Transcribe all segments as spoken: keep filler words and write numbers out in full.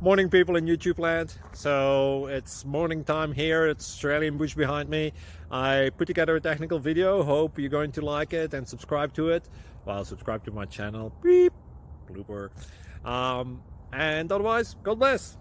Morning, people in YouTube land. So it's morning time here. It's Australian bush behind me. I put together a technical video. Hope you're going to like it and subscribe to it. Well, subscribe to my channel. Beep. Blooper. Um, and otherwise, God bless.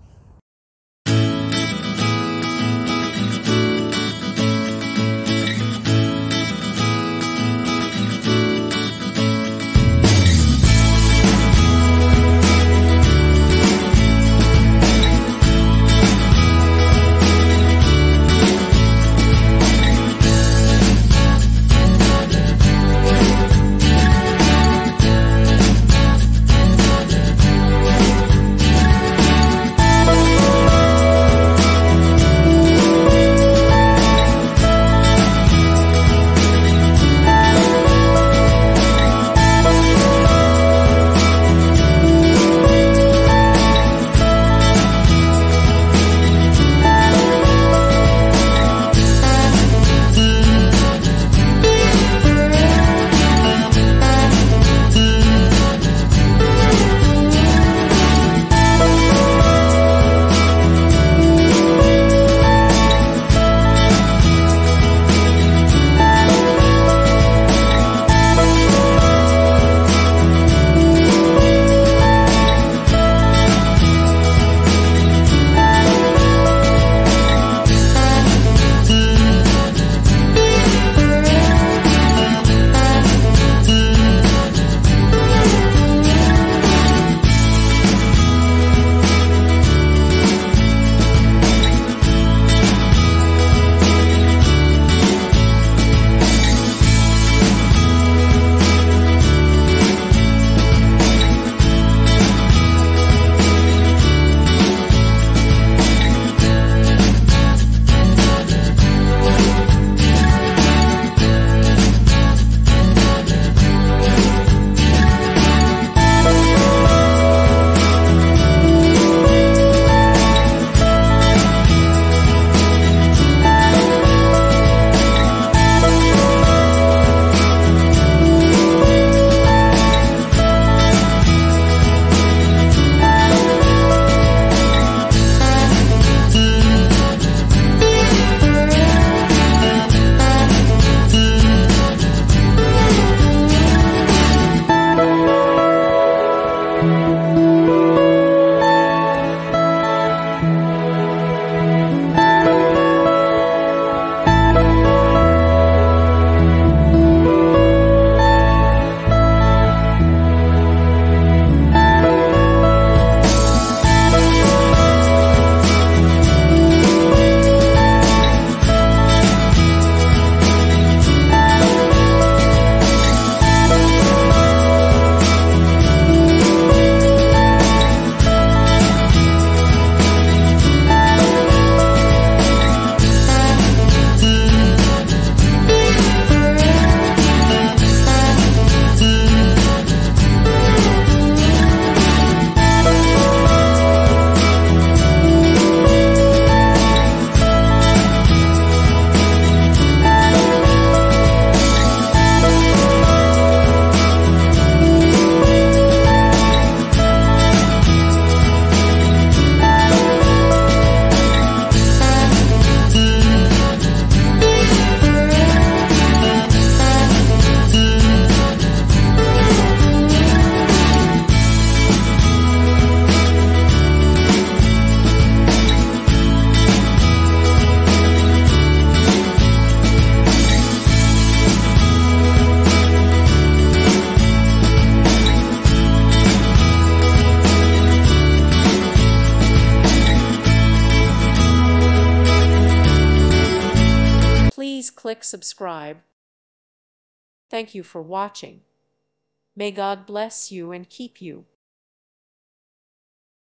Please click subscribe. Thank you for watching. May God bless you and keep you.